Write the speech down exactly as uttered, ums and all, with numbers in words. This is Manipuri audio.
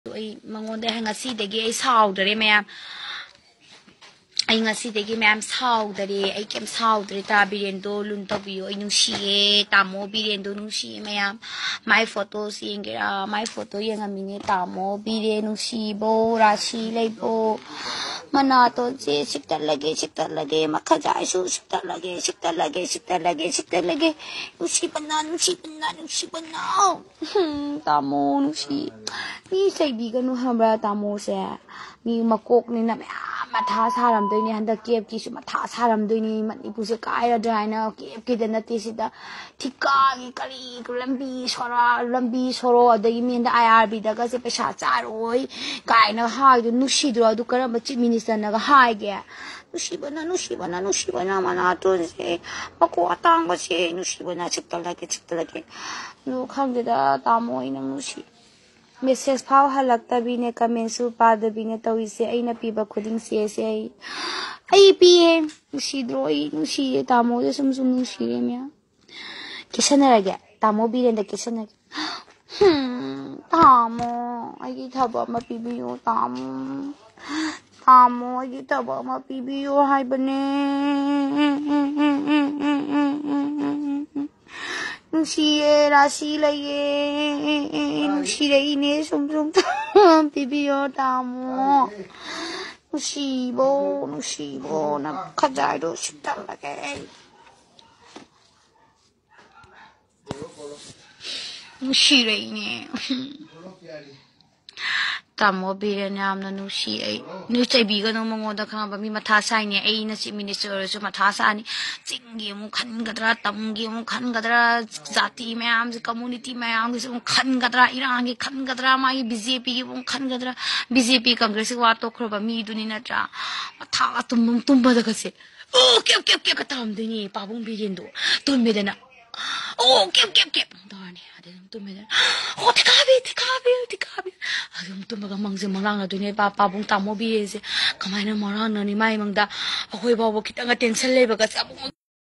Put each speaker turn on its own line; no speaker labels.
ꯑꯩ ꯃꯉꯣꯟꯗ ꯉꯁꯤꯗꯒꯤ ꯑꯩ ꯁꯥꯎꯗ꯭ꯔꯦ ꯃꯌꯥꯝ ꯑꯩ ꯉꯁꯤꯗꯒꯤ ꯃꯌꯥꯝ ꯁꯥꯎꯗ꯭ꯔꯦ ꯑꯩ ꯀꯩꯝ ꯁꯥꯎꯗ꯭ꯔꯦ ꯇꯥ ꯕꯤꯔꯦꯟꯗꯣ ꯂꯨꯟ ꯇꯧꯕꯤꯌꯣ ꯑꯩ ꯅꯨꯡꯁꯤꯌꯦ ꯇꯥꯃꯣ ꯕꯤꯔꯦꯟꯗꯣ ꯅꯨꯡꯁꯤꯌꯦ ꯃꯌꯥꯝ ꯃꯥꯏ ꯐꯣꯇꯣꯁ ꯌꯦꯡꯒꯦꯔꯥ ꯃꯥꯏ ꯐꯣꯇꯣ ꯌꯦꯡꯉꯝꯃꯤꯅꯦ ꯇꯥꯃꯣ ꯕꯤꯔꯦꯟ ꯅꯨꯡꯁꯤꯕꯣ ꯔꯥꯁꯤ ꯂꯩꯕꯣ ꯃꯅꯥꯇꯣꯟꯁꯦ ꯁꯤꯛꯇꯠꯂꯒꯦ ꯁꯤꯛꯇꯠꯂꯒꯦ ꯃꯈꯖꯥꯏꯁꯨ ꯁꯤꯛꯇꯠꯂꯒꯦ ꯁꯤꯛꯇꯠꯂꯒꯦ ꯁꯤꯛꯇꯠꯂꯒꯦ ꯁꯤꯛꯇꯠꯂꯒꯦ ꯅꯨꯡꯁꯤꯕꯅ ꯅꯨꯡꯁꯤꯕꯅ ꯅꯨꯡꯁꯤꯕꯅ ꯇꯥꯃꯣ ꯅꯨꯡꯁꯤ ꯃꯤ ꯆꯩꯕꯤꯒꯅꯨ ꯍꯥꯏꯕ꯭ꯔꯥ ꯇꯥꯃꯣꯁꯦ ꯃꯤ ꯃꯀꯣꯛꯅꯤꯅ ꯃꯌꯥꯝ ꯃꯊꯥ ꯁꯥꯔꯝꯗꯣꯏꯅꯤ ꯍꯟꯗꯛ ꯀꯦꯞꯀꯤꯁꯨ ꯃꯊꯥ ꯁꯥꯔꯝꯗꯣꯏꯅꯤ ꯃꯅꯤꯄꯨꯔꯁꯦ ꯀꯥꯏꯔꯗ꯭ꯔꯥ ꯍꯥꯏꯅ ꯀꯦꯞꯀꯤꯗ ꯅꯠꯇꯦ ꯁꯤꯗ ꯊꯤꯀꯥꯒꯤ ꯀꯔꯤ ꯂꯝꯕꯤ ꯁꯣꯔꯥ ꯂꯝꯕꯤ ꯁꯣꯔꯣ ꯑꯗꯒꯤ ꯃꯤꯅ ꯑꯥꯏ ꯑꯥꯔ ꯕꯤꯗꯒꯁꯦ ꯄꯩꯁꯥ ꯆꯥꯔꯣꯏ ꯀꯥꯏꯅ ꯍꯥꯏꯗꯣ ꯅꯨꯡꯁꯤꯗ꯭ꯔꯣ ꯑꯗꯨ ꯀꯔꯝꯕ ꯆꯤꯞ ꯃꯤꯅꯤꯁꯇꯔꯅꯒ ꯍꯥꯏꯒꯦ ꯅꯨꯡꯁꯤꯕꯅ ꯅꯨꯡꯁꯤꯕꯅ ꯅꯨꯡꯁꯤꯕꯅ ꯃꯅꯥꯇꯣꯟꯁꯦ ꯃꯀꯣꯛ ꯑꯇꯥꯡꯕꯁꯦ ꯅꯨꯡꯁꯤꯕꯅ ꯆꯤꯛꯇꯠꯂꯒꯦ ꯆꯤꯛꯇꯠꯂꯒꯦ ꯑꯗꯨ ꯈꯪꯗꯦꯗ ꯇꯥꯃꯣ ꯑꯩꯅ ꯅꯨꯡꯁꯤ ꯃꯦꯁꯦꯖ ꯐꯥꯎ ꯍꯜꯂꯛꯇꯕꯤꯅꯦ ꯀꯃꯦꯟꯁꯨ ꯄꯥꯗꯕꯤꯅꯦ ꯇꯧꯔꯤꯁꯦ ꯑꯩꯅ ꯄꯤꯕ ꯈꯨꯗꯤꯡꯁꯦ ꯁꯦ ꯑꯩ ꯑꯩ ꯄꯤꯌꯦ ꯅꯨꯡꯁꯤꯗ꯭ꯔꯣ ꯑꯩ ꯅꯨꯡꯁꯤꯌꯦ ꯇꯥꯃꯣꯁꯦ ꯁꯨꯝ ꯁꯨꯝ ꯅꯨꯡꯁꯤꯔꯦ ꯃꯌꯥꯝ ꯀꯦꯁꯟꯅꯔꯒꯦ ꯇꯥꯃꯣ ꯕꯤꯔꯦꯟꯗ ꯀꯦꯁꯟꯅꯔꯒꯦ ꯇꯥꯃꯣ ꯑꯩꯒꯤ ꯊꯕꯛ ꯑꯃ ꯄꯤꯕꯤꯌꯨ ꯇꯥꯃꯣ ꯇꯥꯃꯣ ꯑꯩꯒꯤ ꯊꯕꯛ ꯑꯃ ꯄꯤꯕꯤꯌꯨ ꯍꯥꯏꯕꯅꯦ ꯅꯨꯡꯁꯤꯌꯦ ꯔꯥꯁꯤ ꯂꯩꯌꯦ ꯅꯨꯡꯁꯤꯔꯛꯏꯅꯦ ꯁꯨꯝ ꯁꯨꯝ ꯄꯤꯕꯤꯌꯣ ꯇꯥꯃꯣ ꯅꯨꯡꯁꯤꯕꯣ ꯅꯨꯡꯁꯤꯕꯣ ꯅꯪ ꯈꯖꯥꯏꯗꯣ ꯁꯤꯛꯇꯠꯂꯒꯦ ꯅꯨꯡꯁꯤꯔꯛꯏꯅꯦ ꯇꯥꯃꯣ ꯕꯤꯔꯦꯟ ꯌꯥꯝꯅ ꯅꯨꯡꯁꯤ ꯑꯩ ꯅꯣꯏ ꯆꯩꯕꯤꯒꯅꯨ ꯃꯉꯣꯟꯗ ꯈꯪꯉꯕ ꯃꯤ ꯃꯊꯥ ꯁꯥꯏꯅꯦ ꯑꯩꯅ ꯆꯤꯞ ꯃꯤꯅꯤꯁꯇꯔ ꯑꯣꯏꯔꯁꯨ ꯃꯊꯥ ꯁꯥꯅꯤ ꯆꯤꯡꯒꯤ ꯑꯃꯨꯛ ꯈꯟꯒꯗ꯭ꯔꯥ ꯇꯝꯒꯤ ꯑꯃꯨꯛ ꯈꯟꯒꯗ꯭ꯔꯥ ꯖꯥꯇꯤ ꯃꯌꯥꯝꯁꯦ ꯀꯝꯃꯨꯅꯤꯇꯤ ꯃꯌꯥꯝꯒꯤꯁꯨ ꯑꯃꯨꯛ ꯈꯟꯒꯗ꯭ꯔꯥ ꯏꯔꯥꯡꯒꯤ ꯈꯟꯒꯗ꯭ꯔꯥ ꯃꯥꯒꯤ ꯕꯤ ꯖꯦ ꯄꯤꯒꯤ ꯑꯃꯨꯛ ꯈꯟꯒꯗ꯭ꯔꯥ ꯕꯤ ꯖꯦ ꯄꯤ ꯀꯪꯒ꯭ꯔꯦꯁꯀꯤ ꯋꯥ ꯇꯣꯛꯈ꯭ꯔꯕ ꯃꯤꯗꯨꯅꯤ ꯅꯠꯇ꯭ꯔꯥ ꯃꯊꯥ ꯇꯨꯝꯕ ꯇꯨꯝꯕꯗꯒꯁꯦ ꯑꯣ ꯀꯦꯞ ꯀꯦꯞ ꯀꯦꯞꯀ ꯇꯧꯔꯝꯗꯣꯏꯅꯦ ꯄꯥꯕꯨꯡ ꯕꯤꯔꯦꯟꯗꯣ ꯇꯨꯝꯃꯦꯗꯅ ꯑꯣ ꯀꯦꯞ ꯀꯦꯞ ꯀꯦꯞ ꯇꯧꯔꯅꯤ ꯑꯗꯩ ꯑꯗꯨꯝ ꯇꯨꯝꯃꯦꯗꯅ ꯑꯣ ꯊꯤꯀꯥꯕꯤ ꯊꯤꯀꯥꯕꯤ ꯊꯤꯀꯥꯕꯤ ꯑꯗꯨꯝ ꯇꯨꯝꯃꯒ ꯃꯪꯁꯦ ꯃꯪꯂꯥꯡꯅꯗꯣꯏꯅꯦ ꯄꯥꯕꯨꯡ ꯇꯥꯃꯣ ꯕꯤꯔꯦꯟꯁꯦ ꯀꯃꯥꯏꯅ ꯃꯪꯂꯥꯡꯅꯅꯤ ꯃꯥꯏ ꯃꯪꯗ ꯑꯩꯈꯣꯏ ꯐꯥꯎꯕ ꯈꯤꯇꯪꯒ ꯇꯦꯟꯁꯟ ꯂꯩꯕꯒ